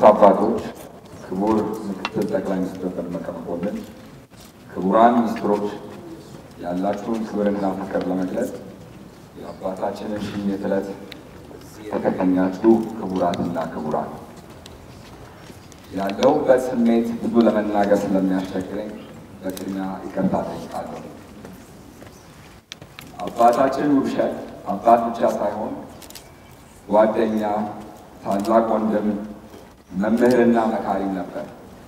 አባቶች ክቡር ምክትል ጠቅላይ ሚኒስትር ደመቀ መኮንን ክቡራን ሚኒስትሮች ያላችሁን ክብርና ፍቅር ለመግለጽ የአባታችንን ሽኝት ዕለት ተከታያችሁ ክቡራትና ክቡራን ያለውበት ስሜት ብዙ ለመናገር ስለሚያስቸግረኝ በቅድሚያ ይቅርታ ጠይቃለሁ። አባታችን ውብሸት አባት ብቻ ሳይሆን ጓደኛ፣ ታላቅ ወንድም፣ መምህርና መካሪም ነበር።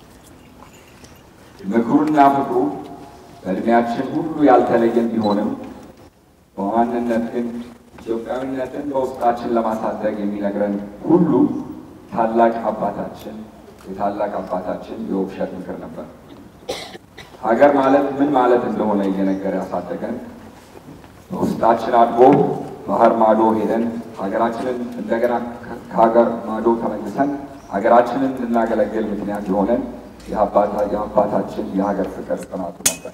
ምክሩና ፍቅሩ በእድሜያችን ሁሉ ያልተለየን ቢሆንም በዋናነት ግን ኢትዮጵያዊነትን በውስጣችን ለማሳደግ የሚነግረን ሁሉ ታላቅ አባታችን የውብሸት ምክር ነበር። ሀገር ማለት ምን ማለት እንደሆነ እየነገረ ያሳደገን በውስጣችን አድጎ ባህር ማዶ ሄደን ሀገራችንን እንደገና ከሀገር ማዶ ተመልሰን ሀገራችንን እንድናገለግል ምክንያት የሆነን የአባታችን የሀገር ፍቅር ጽናቱ ነበር።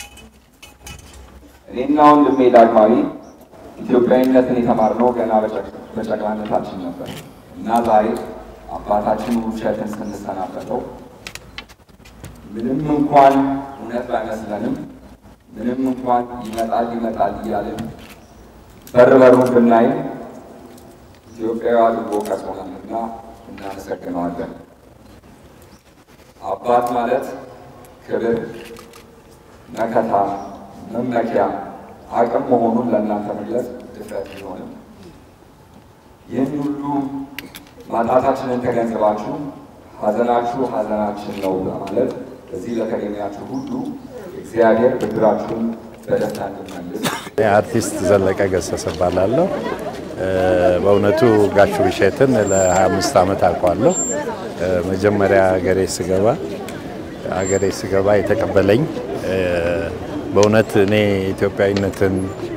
እኔና ወንድሜ ዳግማዊ ኢትዮጵያዊነትን የተማርነው ገና በጨቅላነታችን ነበር እና ዛሬ አባታችን ውብሸትን ስንሰናበተው ምንም እንኳን እውነት ባይመስለንም ምንም እንኳን ይመጣል እያልን በሩን ብናይም ኢትዮጵያዊ አድርጎ ቀርጾናልና እናመሰግነዋለን። አባት ማለት ክብር፣ መከታ፣ መመኪያ፣ አቅም መሆኑን ለእናንተ መግለጽ ድፍረት ቢሆንም ይህን ሁሉ ማጣታችንን ተገንዝባችሁ ሀዘናችሁ ሀዘናችን ነው በማለት እዚህ ለተገኛችሁ ሁሉ እግዚአብሔር ብድራችሁን በደስታ እንድትመልስ። አርቲስት ዘለቀ ገሰሰ እባላለሁ። በእውነቱ ጋሽ ውብሸትን ለ25 ዓመት አውቀዋለሁ። መጀመሪያ አገሬ ስገባ የተቀበለኝ በእውነት እኔ ኢትዮጵያዊነትን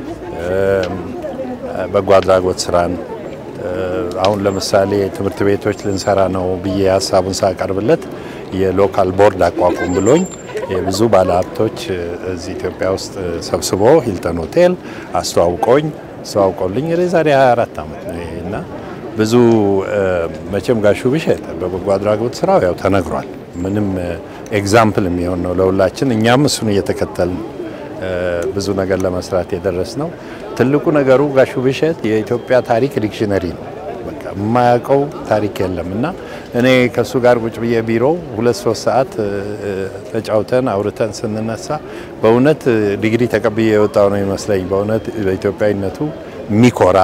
በጎ አድራጎት ስራን አሁን ለምሳሌ ትምህርት ቤቶች ልንሰራ ነው ብዬ ሀሳቡን ሳቀርብለት የሎካል ቦርድ አቋቁም ብሎኝ የብዙ ባለሀብቶች እዚህ ኢትዮጵያ ውስጥ ሰብስቦ ሂልተን ሆቴል አስተዋውቆልኝ የዛሬ 24 ዓመት ነው እና ብዙ መቼም ጋሽ ውብሸት በበጎ አድራጎት ስራው ያው ተነግሯል። ምንም ኤግዛምፕል የሚሆን ነው ለሁላችን። እኛም እሱን እየተከተልን ብዙ ነገር ለመስራት የደረስነው። ትልቁ ነገሩ ጋሽ ውብሸት የኢትዮጵያ ታሪክ ዲክሽነሪ ነው። በቃ የማያውቀው ታሪክ የለም እና እኔ ከሱ ጋር ቁጭ ብዬ ቢሮ 2-3 ሰዓት ተጫውተን አውርተን ስንነሳ በእውነት ዲግሪ ተቀብዬ የወጣው ነው ይመስለኝ። በእውነት በኢትዮጵያዊነቱ የሚኮራ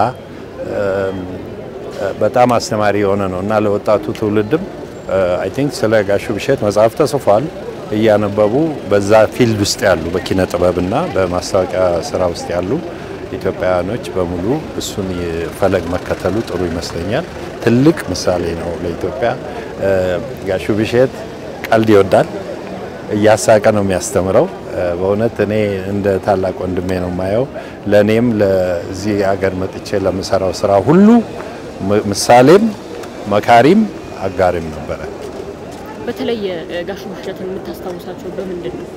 በጣም አስተማሪ የሆነ ነው እና ለወጣቱ ትውልድም አይ ቲንክ ስለ ጋሽ ውብሸት መጽሐፍ ተጽፏል። እያነበቡ በዛ ፊልድ ውስጥ ያሉ በኪነ ጥበብና በማስታወቂያ ስራ ውስጥ ያሉ ኢትዮጵያውያኖች በሙሉ እሱን ፈለግ መከተሉ ጥሩ ይመስለኛል። ትልቅ ምሳሌ ነው ለኢትዮጵያ። ጋሽ ውብሸት ቀልድ ይወዳል፣ እያሳቀ ነው የሚያስተምረው። በእውነት እኔ እንደ ታላቅ ወንድሜ ነው የማየው። ለኔም ለዚህ ሀገር መጥቼ ለምሰራው ስራ ሁሉ ምሳሌም መካሪም አጋሪም ነበረ። በተለይ ጋሽ ውብሸትን የምታስታውሳቸው በምንድን ነው?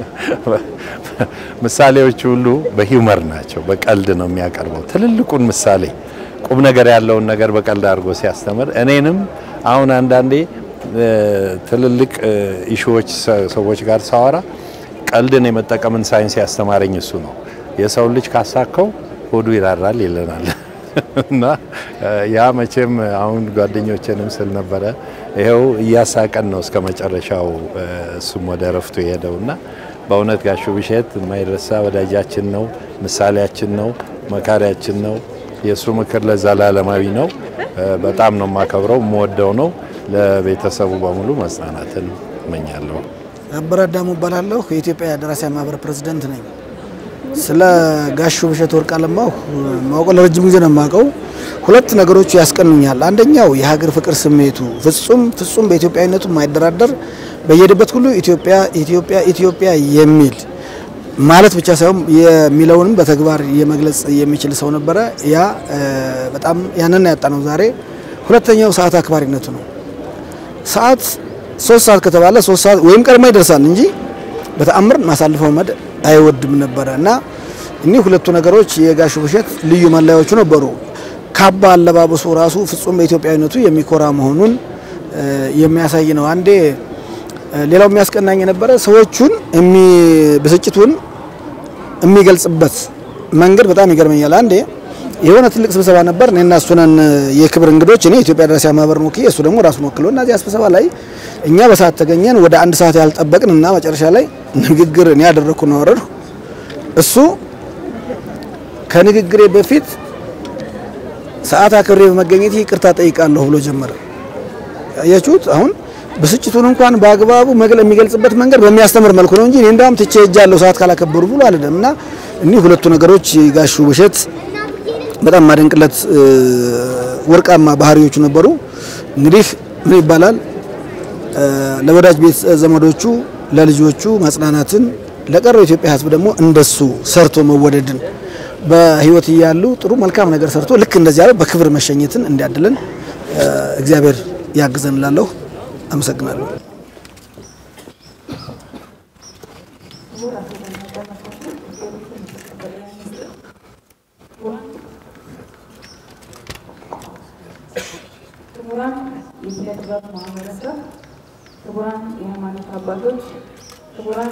ምሳሌዎቹ ሁሉ በሂውመር ናቸው። በቀልድ ነው የሚያቀርበው። ትልልቁን ምሳሌ ቁም ነገር ያለውን ነገር በቀልድ አድርጎ ሲያስተምር እኔንም አሁን አንዳንዴ ትልልቅ ኢሹዎች ሰዎች ጋር ሳወራ ቀልድን የመጠቀምን ሳይንስ ያስተማረኝ እሱ ነው። የሰው ልጅ ካሳከው ሆዱ ይራራል ይለናል እና ያ መቼም አሁን ጓደኞቼንም ስል ነበረ ይሄው እያሳቀን ነው እስከ መጨረሻው እሱም ወደ ረፍቱ የሄደውና በእውነት ጋሽ ውብሸት የማይረሳ ወዳጃችን ነው፣ ምሳሌያችን ነው፣ መካሪያችን ነው። የሱ ምክር ለዘላለማዊ ነው። በጣም ነው ማከብረው፣ የምወደው ነው። ለቤተሰቡ በሙሉ መጽናናትን እመኛለሁ። አበራዳሙ እባላለሁ። የኢትዮጵያ ደራሲያን ማህበር ፕሬዝዳንት ነኝ። ስለ ጋሽ ውብሸት ወርቅአለማው ማውቀው ለረጅም ጊዜ ነው የማውቀው። ሁለት ነገሮች ያስቀኑኛል። አንደኛው የሀገር ፍቅር ስሜቱ ፍጹም በኢትዮጵያዊነቱ የማይደራደር በየሄደበት ሁሉ ኢትዮጵያ የሚል ማለት ብቻ ሳይሆን የሚለውንም በተግባር የመግለጽ የሚችል ሰው ነበረ። ያ በጣም ያንን ያጣነው ዛሬ። ሁለተኛው ሰዓት አክባሪነቱ ነው። ሰዓት 3 ሰዓት ከተባለ 3 ሰዓት ወይም ቀድሞ ይደርሳል እንጂ በተአምር ማሳልፈው መድ አይወድም ነበርና እኒህ ሁለቱ ነገሮች የጋሽ ውብሸት ልዩ መለያዎቹ ነበሩ። ካባ አለባበሱ ራሱ ፍጹም በኢትዮጵያዊነቱ የሚኮራ መሆኑን የሚያሳይ ነው። አንዴ ሌላው የሚያስቀናኝ የነበረ ሰዎቹን ብስጭቱን የሚገልጽበት መንገድ በጣም ይገርመኛል። አንዴ የሆነ ትልቅ ስብሰባ ነበር እኔና እሱ ነን የክብር እንግዶች እኔ ኢትዮጵያ ደራሲያን ማህበር ነው እሱ ደግሞ ራሱን ወክሎ እና እዚያ ስብሰባ ላይ እኛ በሰዓት ተገኘን ወደ 1 ሰዓት ያልጠበቅንና መጨረሻ ላይ ንግግር እኔ ያደረኩ ነው ወረድ እሱ ከንግግሬ በፊት ሰዓት አክብሬ በመገኘቴ ይቅርታ ጠይቃለሁ ብሎ ጀመረ። ያያችሁት አሁን ብስጭቱን እንኳን በአግባቡ የሚገልጽበት መንገድ በሚያስተምር መልኩ ነው እንጂ እኔ እንዳውም ትቼ ሄጃለሁ ሰዓት ካላከበሩ ብሎ አለደምና እኒህ ሁለቱ ነገሮች ጋሹ ውብሸት በጣም ማደንቅለት ወርቃማ ባህሪዎቹ ነበሩ። እንግዲህ ምን ይባላል ለወዳጅ ቤት ዘመዶቹ ለልጆቹ ማጽናናትን ለቀረው ኢትዮጵያ ሕዝብ ደግሞ እንደሱ ሰርቶ መወደድን በህይወት ያሉ ጥሩ መልካም ነገር ሰርቶ ልክ እንደዚህ ያለው በክብር መሸኘትን እንዲያድለን እግዚአብሔር ያግዘንላለሁ። አመሰግናለሁ። ክቡራን የኪነጥበብ ማህበረሰብ፣ ክቡራን የሃይማኖት አባቶች፣ ክቡራን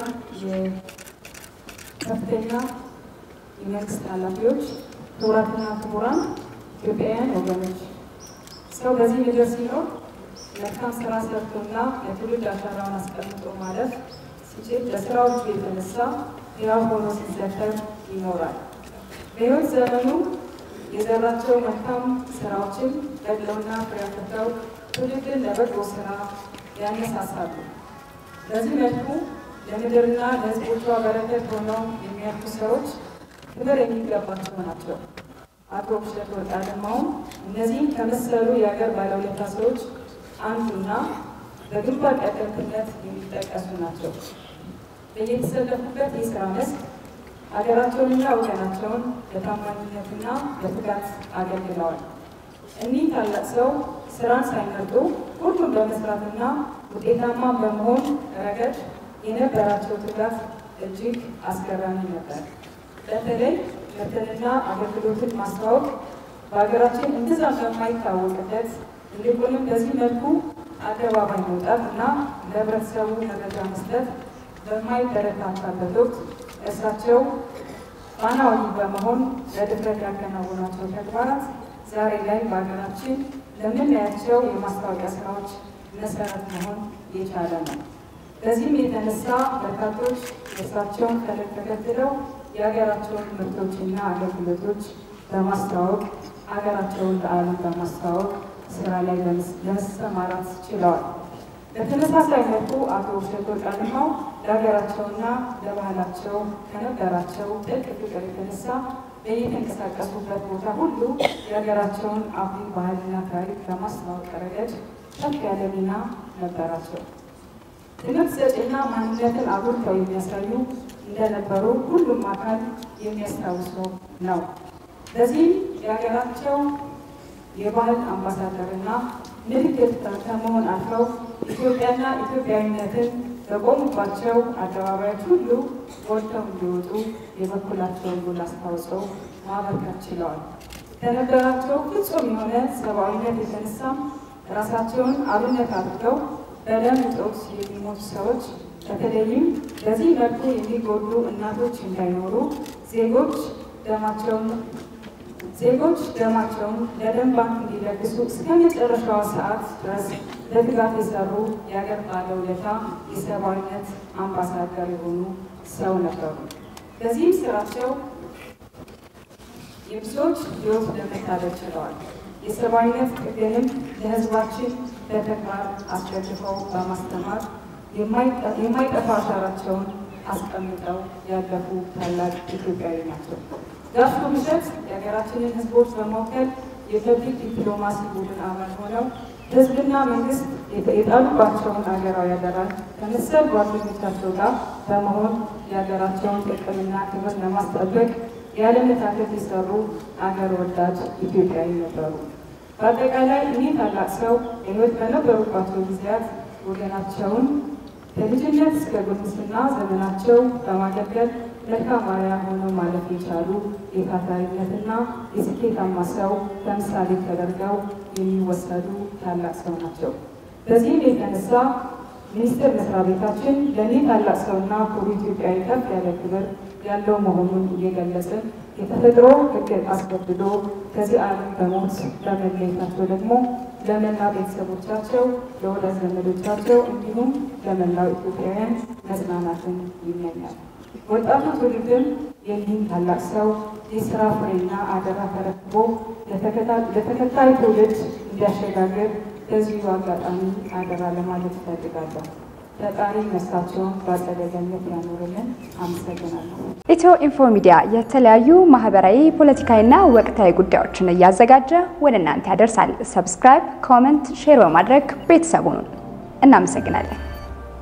የከፍተኛ የመንግስት ኃላፊዎች፣ ክቡራትና ክቡራን ኢትዮጵያውያን ወገኖች፣ ሰው በዚህ ምድር ሲኖር መልካም ስራ ሰርቶና ለትውልድ አሻራውን አስቀምጦ ማለፍ ሲችል በስራዎቹ የተነሳ ሕያው ሆኖ ሲዘከር ይኖራል። በሕይወት ዘመኑ የዘራቸው መልካም ስራዎችን በድለውና ፍሬ አፍርተው ትውልድን ለበጎ ስራ ያነሳሳሉ። በዚህ መልኩ ለምድርና ለሕዝቦቿ በረከት ሆነው የሚያልፉ ሰዎች ክብር የሚገባቸው ናቸው። አቶ ውብሸት ወርቅአለማውም እነዚህም ከመሰሉ የሀገር ባለውለታ ሰዎች አንዱና በግንባር ቀደምትነት የሚጠቀሱ ናቸው። በየተሰለፉበት የስራ መስክ ሀገራቸውንና ወገናቸውን በታማኝነትና በትጋት አገልግለዋል። እኒህ ታላቅ ሰው ስራን ሳይመርጡ ሁሉም በመስራትና ውጤታማ በመሆን ረገድ የነበራቸው ትጋት እጅግ አስገራሚ ነበር። በተለይ ምርትንና አገልግሎትን ማስተዋወቅ በሀገራችን እንብዛም በማይታወቅበት እንዲሁም በዚህ መልኩ አደባባይ መውጣት እና ለህብረተሰቡ መረጃ መስጠት በማይበረታታበት ወቅት እሳቸው ዋናዊ በመሆን በድፍረት ያከናወኗቸው ተግባራት ዛሬ ላይ በሀገራችን ለምናያቸው የማስታወቂያ ስራዎች መሰረት መሆን የቻለ ነው። በዚህም የተነሳ በርካቶች የእሳቸውን ፈለግ ተከትለው የሀገራቸውን ምርቶችና አገልግሎቶች በማስተዋወቅ ሀገራቸውን ለዓለም በማስተዋወቅ ስራ ላይ ለመሰማራት ችለዋል። በተመሳሳይ መልኩ አቶ ውብሸት ወርቅአለማው ለሀገራቸውና ለባህላቸው ከነበራቸው ጥልቅ ፍቅር የተነሳ በየተንቀሳቀሱበት ቦታ ሁሉ የሀገራቸውን አኩሪ ባህልና ታሪክ በማስተዋወቅ ረገድ ከፍ ያለ ሚና ነበራቸው። ትምህርት ሰጪና ማንነትን አጉልተው የሚያሳዩ እንደነበሩ ሁሉም አካል የሚያስታውሰው ነው። በዚህም የሀገራቸው የባህል አምባሳደርና ምልክት ከመሆን አልፈው ኢትዮጵያና ኢትዮጵያዊነትን በቆሙባቸው አደባባዮች ሁሉ ጎልተው እንዲወጡ የበኩላቸውን ጉልህ አስተዋጽኦ ማበርከት ችለዋል። ከነበራቸው ፍጹም የሆነ ሰብአዊነት የተነሳም ራሳቸውን አብነት አድርገው በደም እጦት የሚሞቱ ሰዎች በተለይም በዚህ መልኩ የሚጎዱ እናቶች እንዳይኖሩ ዜጎች ደማቸውን ለደም ባንክ እንዲለግሱ እስከ መጨረሻዋ ሰዓት ድረስ በትጋት የሰሩ የሀገር ባለውለታ የሰብአዊነት አምባሳደር የሆኑ ሰው ነበሩ። በዚህም ስራቸው የብዙዎች ሕይወት ለመታደግ ችለዋል። የሰብአዊነት ጥግንም ለሕዝባችን በተግባር አስደግፈው በማስተማር የማይጠፋ አሻራቸውን አስቀምጠው ያለፉ ታላቅ ኢትዮጵያዊ ናቸው። ጋሽ ውብሸት የሀገራችንን ሕዝቦች በመወከል የፐብሊክ ዲፕሎማሲ ቡድን አባል ሆነው ሕዝብና መንግስት የጣሉባቸውን ሀገራዊ አደራ ከመሰል ጓደኞቻቸው ጋር በመሆን የሀገራቸውን ጥቅምና ክብር ለማስጠበቅ ያለመታከት የሰሩ አገር ወዳድ ኢትዮጵያዊ ነበሩ። በአጠቃላይ እኒህ ታላቅ ሰው ሕይወት በነበሩባቸው ጊዜያት ወገናቸውን ከልጅነት እስከ ጉልምስና ዘመናቸው በማገልገል መልካም አርአያ ሆነው ማለፍ የቻሉ የታታሪነትና የስኬታማ ሰው ተምሳሌ ተደርገው የሚወሰዱ ታላቅ ሰው ናቸው። በዚህም የተነሳ ሚኒስቴር መስሪያ ቤታችን ለዚህ ታላቅ ሰውና ኩሩ ኢትዮጵያዊ ከፍ ያለ ክብር ያለው መሆኑን እየገለጽን የተፈጥሮ ሕግ አስገድዶ ከዚህ ዓለም በሞት በመለየታቸው ደግሞ ለመላ ቤተሰቦቻቸው፣ ለወዳጅ ዘመዶቻቸው እንዲሁም ለመላው ኢትዮጵያውያን መጽናናትን ይመኛል። ወጣቱ ትውልድም የዚህን ታላቅ ሰው የስራ ፍሬና አደራ ተረክቦ ለተከታይ ትውልድ እንዲያሸጋግር በዚሁ አጋጣሚ አደራ ለማለት እፈልጋለሁ። ፈጣሪ ነፍሳቸውን በአጸደ ገነት ያኖርልን። አመሰግናለሁ። ኢትዮ ኢንፎ ሚዲያ የተለያዩ ማህበራዊ፣ ፖለቲካዊና ወቅታዊ ጉዳዮችን እያዘጋጀ ወደ እናንተ ያደርሳል። ሰብስክራይብ፣ ኮሜንት፣ ሼር በማድረግ ቤተሰቡን እናመሰግናለን።